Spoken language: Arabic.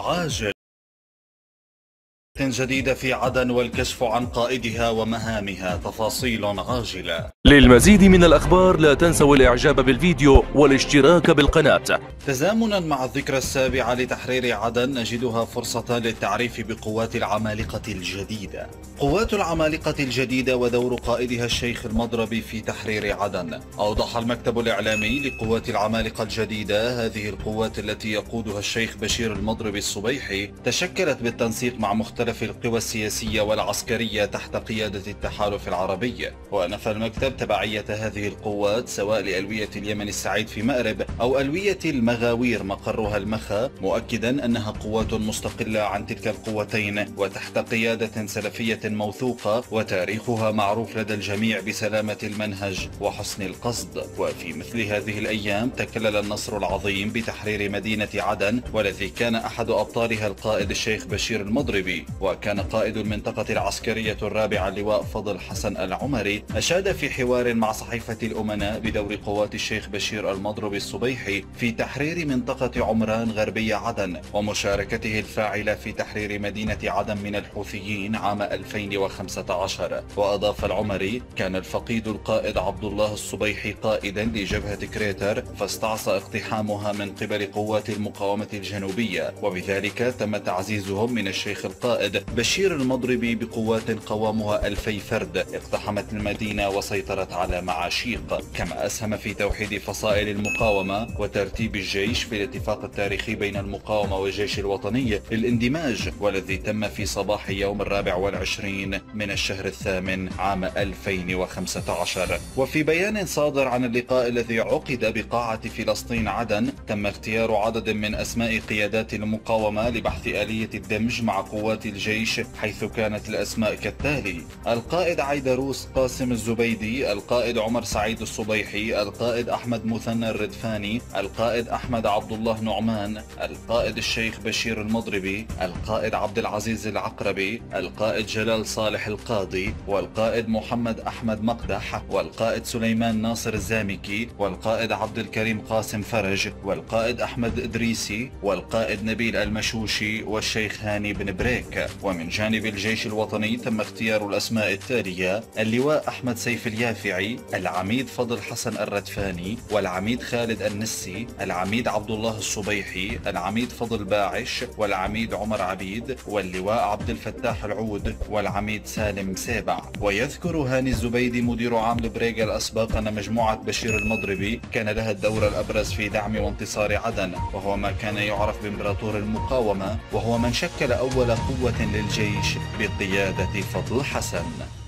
عاجل. جديدة في عدن والكشف عن قائدها ومهامها، تفاصيل عاجلة. للمزيد من الأخبار لا تنسوا الإعجاب بالفيديو والاشتراك بالقناة. تزامنا مع الذكرى السابعة لتحرير عدن نجدها فرصة للتعريف بقوات العمالقة الجديدة. قوات العمالقة الجديدة ودور قائدها الشيخ المضربي في تحرير عدن. أوضح المكتب الإعلامي لقوات العمالقة الجديدة هذه القوات التي يقودها الشيخ بشير المضربي الصبيحي تشكلت بالتنسيق مع مختلف القوى السياسية والعسكرية تحت قيادة التحالف العربي. ونفى المكتب تبعية هذه القوات سواء لألوية اليمن السعيد في مأرب أو ألوية المغاوير مقرها المخا، مؤكدا أنها قوات مستقلة عن تلك القوتين وتحت قيادة سلفية موثوقة وتاريخها معروف لدى الجميع بسلامة المنهج وحسن القصد. وفي مثل هذه الأيام تكلل النصر العظيم بتحرير مدينة عدن، والذي كان أحد أبطالها القائد الشيخ بشير المضربي. وكان قائد المنطقة العسكرية الرابعة اللواء فضل حسن العمري أشاد في حوار مع صحيفة الأمناء بدور قوات الشيخ بشير المضربي الصبيحي في تحرير منطقة عمران غربية عدن ومشاركته الفاعلة في تحرير مدينة عدن من الحوثيين عام 2015. وأضاف العمري: كان الفقيد القائد عبد الله الصبيحي قائدا لجبهة كريتر فاستعصى اقتحامها من قبل قوات المقاومة الجنوبية، وبذلك تم تعزيزهم من الشيخ القائد بشير المضربي بقوات قوامها 2000 فرد اقتحمت المدينة وسيطرت على معاشيق. كما أسهم في توحيد فصائل المقاومة وترتيب الجيش في الاتفاق التاريخي بين المقاومة والجيش الوطني للاندماج، والذي تم في صباح يوم 24 من الشهر الثامن عام 2015. وفي بيان صادر عن اللقاء الذي عقد بقاعة فلسطين عدن تم اختيار عدد من أسماء قيادات المقاومة لبحث آلية الدمج مع قوات الجيش، حيث كانت الأسماء كالتالي: القائد عيدروس قاسم الزبيدي، القائد عمر سعيد الصبيحي، القائد أحمد مثنى الردفاني، القائد أحمد عبد الله نعمان، القائد الشيخ بشير المضربي، القائد عبد العزيز العقربي، القائد جلال صالح القاضي، والقائد محمد أحمد مقدح، والقائد سليمان ناصر الزامكي، والقائد عبد الكريم قاسم فرج، والقائد أحمد إدريسي، والقائد نبيل المشوشي، والشيخ هاني بن بريك. ومن جانب الجيش الوطني تم اختيار الأسماء التالية: اللواء أحمد سيف اليافعي، العميد فضل حسن الردفاني، والعميد خالد النسي، العميد عبد الله الصبيحي، العميد فضل باعش، والعميد عمر عبيد، واللواء عبد الفتاح العود، والعميد سالم سيبع. ويذكر هاني الزبيدي مدير عام البريغا الأسبق أن مجموعة بشير المضربي كان لها الدور الأبرز في دعم وانتصار عدن، وهو ما كان يعرف بإمبراطور المقاومة، وهو من شكل أول قوة للجيش بقيادة فضل حسن.